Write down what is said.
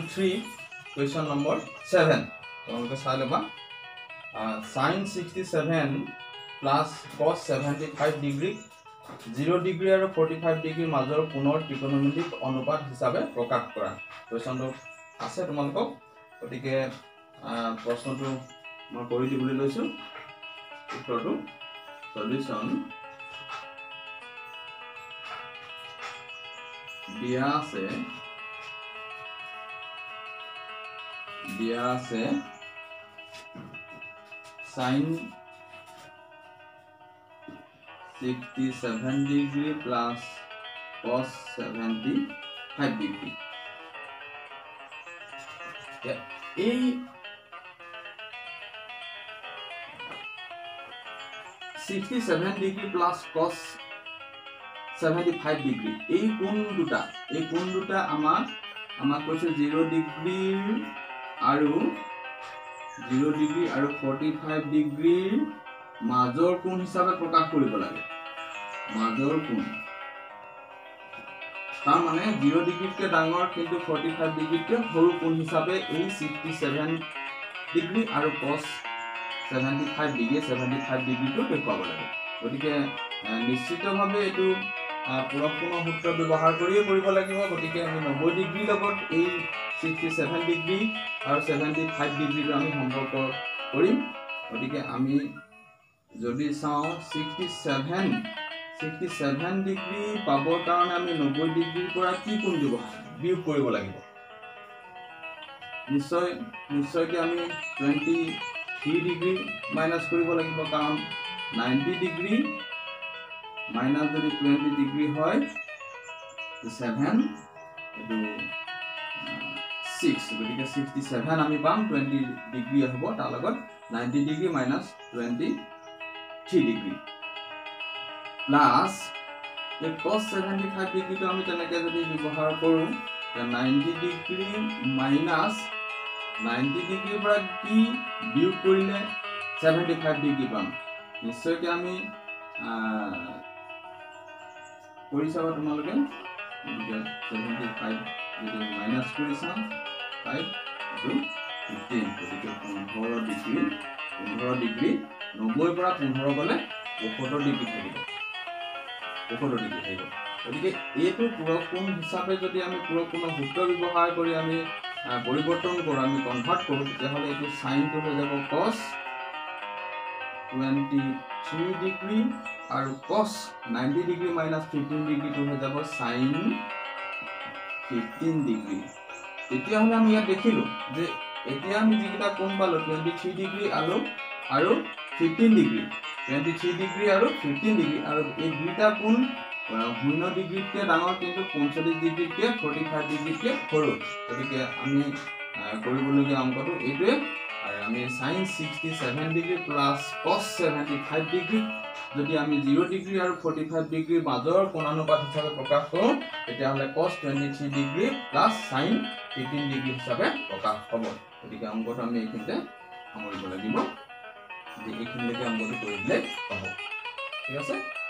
3 question number 7 তোমালোকে চাই লবা sin 67 plus cos 75 degree 0 degree আৰু 45 degree মাজৰ কোণৰ ত্ৰিকোণমিতিক অনুপাত হিচাপে প্ৰকাশ কৰা কোৱেশ্চনটো আছে তোমালোকক গতিকে প্ৰশ্নটো মই কৰি দিবলৈ লৈছো উত্তৰটো সলিউশন दिया से sin 67 degree plus cos 75 degree A 67 degree plus cos 75 degree এই কোণ দুটা আমাক কৈছে 0 degree আৰু 45 degree মাজৰ কোণ হিচাপে প্ৰকাশ কৰিব লাগে মাজৰ কোণ তাৰ মানে 0 degree কে ডাঙৰ কিন্তু 45 degree কে সৰু কোণ হিচাপে এই 67 degree আৰু cos 75 degree টো দেখুৱাব লাগে গতিকে নিশ্চিতভাৱে এটো পুৰক্ষণ সূত্ৰ ব্যৱহাৰ কৰিয়ে কৰিব লাগিব গতিকে আমি 90 ডিগ্ৰী লগত এই 67 ডিগ্ৰী আৰু 75 ডিগ্ৰী আমি সম্পৰ্ক কৰিম গতিকে আমি যদি চাও 67 ডিগ্ৰী পাবৰ কাৰণে আমি 90 ডিগ্ৰীৰ পৰা কি কোণ দিব বিয়োগ কৰিব লাগিব নিশ্চয়কৈ আমি 23 ডিগ্ৰী মাইনাস কৰিব লাগিব কাৰণ 90 ডিগ্ৰী minus যদি 20 degree হয় 7 এটো 6 গতিকে 67 আমি পাম 20 ডিগ্ৰী হ'ব তাৰ লগত 90 ডিগ্ৰী minus 23 ডিগ্ৰী প্লাস এই cos 75 ডিগ্ৰী তো আমি তেনেকৈ যদি ব্যৱহাৰ কৰো 90 ডিগ্ৰী minus 90 ডিগ্ৰীৰ পৰা কি বিয়োগ কৰিলে 75 ডিগ্ৰী পাম নিশ্চয়কৈ আমি কৰি চাবা তোমালোকে 75 যদি মাইনাস কৰি চাম 5 to 15 গতিকে 15 ডিগ্ৰী 90 পৰা 15 গলে 75 ডিগ্ৰী থাকিব 75 ডিগ্ৰী থাকিব গতিকে এইটো পুৰক্ষণ হিচাপে যদি আমি পুৰক্ষণৰ সূত্ৰ ব্যৱহাৰ কৰি আমি পৰিৱৰ্তন কৰো আমি কনভাৰ্ট কৰো তেতিয়াহলে এইটো sin টো হৈ যাব cos 23 ডিগ্ৰী আৰু cos 90 ডিগ্ৰী minus 15 ডিগ্ৰী টো হৈ যাব sin 15 ডিগ্ৰী এতিয়া হলে আমি ইয়াত দেখিলো যে এতিয়া আমি যিটা কোণ পালো 23 ডিগ্ৰী আৰু 15 ডিগ্ৰী 23 ডিগ্ৰী আৰু 15 ডিগ্ৰী আৰু এই দুটা কোণ 0 ডিগ্ৰীতকৈ ডাঙৰ কিন্তু 45 ডিগ্ৰীতকৈ 45 ডিগ্ৰীতকৈ সৰু গতিকে আমি কৰিবলগীয়া অংকটো এইটোৱে আৰু আমি sin 67 degree plus cos 75 degree যদি আমি 0 ডিগ্ৰী আৰু 45 ডিগ্ৰী মাজৰ কোণানুপাত হিচাপে প্ৰকাশ কৰো তেতিয়াহলে cos 23 degree plus sin 15 degree হিচাপে প্ৰকাশ হ'ব গতিকে অংকটো আমি এইখিনিতে সামৰিব লাগিব যে এইখিনিলৈকে অংকটো কৰি দিলে হ'ব ঠিক আছে